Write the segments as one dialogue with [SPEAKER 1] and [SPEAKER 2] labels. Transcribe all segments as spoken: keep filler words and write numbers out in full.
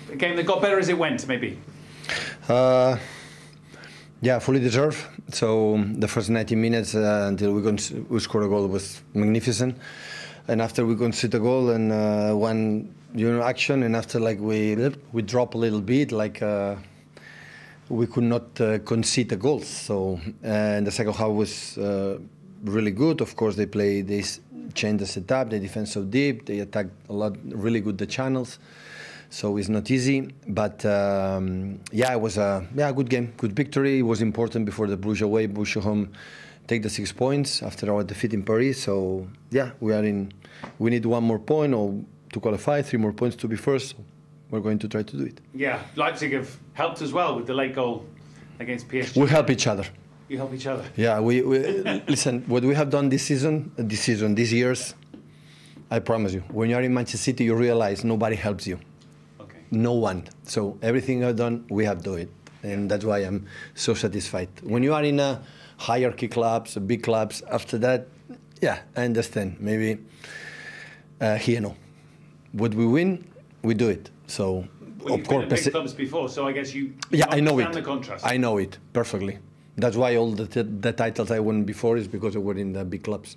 [SPEAKER 1] A game that got better as it went, maybe?
[SPEAKER 2] Uh, yeah, fully deserved. So the first ninety minutes uh, until we, we scored a goal was magnificent. And after we conceded a goal and uh, one you know, action, and after like we we drop a little bit, like uh, we could not uh, concede the goals. So uh, and the second half was uh, really good. Of course, they play, they changed the setup, they defend so deep, they attack a lot, really good the channels. So it's not easy, but um, yeah, it was a yeah good game, good victory. It was important before the Bruges away, Bruges home, take the six points after our defeat in Paris. So yeah, we are in. We need one more point or to qualify, three more points to be first. So we're going to try to do it.
[SPEAKER 1] Yeah, Leipzig have helped as well with the late goal against P S G.
[SPEAKER 2] We help each other.
[SPEAKER 1] You help each other.
[SPEAKER 2] Yeah, we, we listen. What we have done this season, this season, these years, I promise you, when you are in Manchester City, you realize nobody helps you. No one. So everything I've done, we have done it. And that's why I'm so satisfied. When you are in a hierarchy clubs, big clubs, after that, yeah, I understand. Maybe uh, here, no. What we win, we do it. So,
[SPEAKER 1] well,
[SPEAKER 2] of
[SPEAKER 1] you've
[SPEAKER 2] course.
[SPEAKER 1] Been at big clubs before, so I guess you, you
[SPEAKER 2] yeah, I know it.
[SPEAKER 1] The contrast.
[SPEAKER 2] I know it perfectly. That's why all the, the titles I won before is because I were in the big clubs.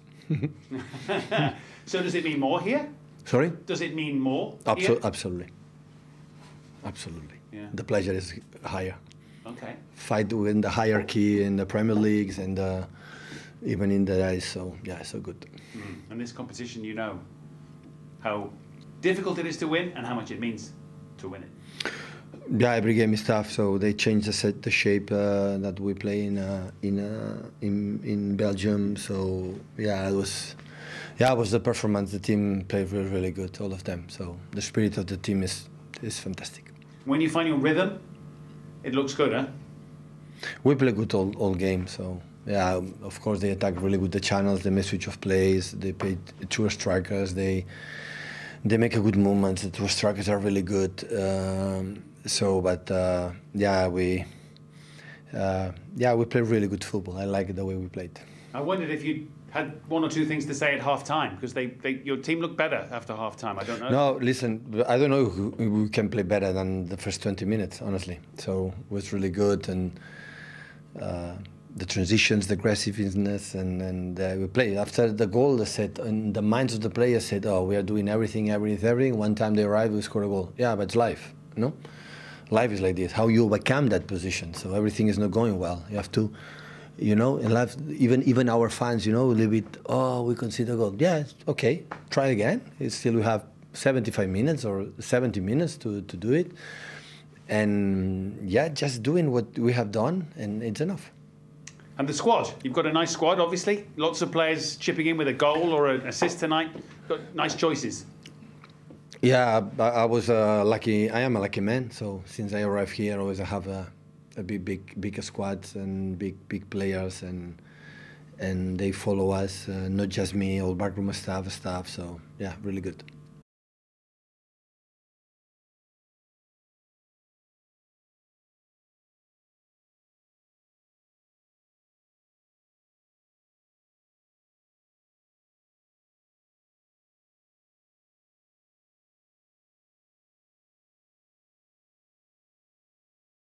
[SPEAKER 1] So does it mean more here?
[SPEAKER 2] Sorry?
[SPEAKER 1] Does it mean more
[SPEAKER 2] Absol
[SPEAKER 1] here?
[SPEAKER 2] Absolutely. Absolutely.
[SPEAKER 1] Yeah.
[SPEAKER 2] The pleasure is higher.
[SPEAKER 1] Okay.
[SPEAKER 2] Fight in the hierarchy in the Premier Leagues and uh, even in the ice. So yeah, so good.
[SPEAKER 1] Mm. And this competition, you know how difficult it is to win and how much it means to win it.
[SPEAKER 2] Yeah, every game is tough. So they changed the set, the shape uh, that we play in uh, in, uh, in in Belgium. So yeah, it was yeah, it was the performance. The team played really, really good, all of them. So the spirit of the team is is fantastic.
[SPEAKER 1] When you find your rhythm, it looks good, huh?
[SPEAKER 2] We play good all, all game, so yeah, of course they attack really good the channels, they make switch of plays, they play two strikers, they they make a good movements, the two strikers are really good. Um, so, but uh, yeah, we uh, yeah we play really good football. I like the way we played.
[SPEAKER 1] I wondered if you had one or two things to say at half time, because they, they your team looked better after half time. I don't know.
[SPEAKER 2] No, listen, I don't know if we can play better than the first twenty minutes, honestly. So it was really good, and uh, the transitions, the aggressiveness, and, and uh, we played. After the goal, they said, and the minds of the players said, oh, we are doing everything, everything, everything. One time they arrive, we score a goal. Yeah, but it's life, no? Life is like this, how you overcome that position. So everything is not going well. You have to, you know, in life, even even our fans, you know, a little bit, oh, we concede a goal. Yeah, okay, try again. It's still we have seventy-five minutes or seventy minutes to, to do it. And yeah, just doing what we have done, and it's enough.
[SPEAKER 1] And the squad, you've got a nice squad, obviously. Lots of players chipping in with a goal or an assist tonight. Got nice choices. Yeah,
[SPEAKER 2] I, I was uh, lucky. I am a lucky man. So since I arrived here, I always have a, a big, big, big squad and big, big players, and and they follow us. Uh, not just me, all backroom staff, staff. So yeah, really good.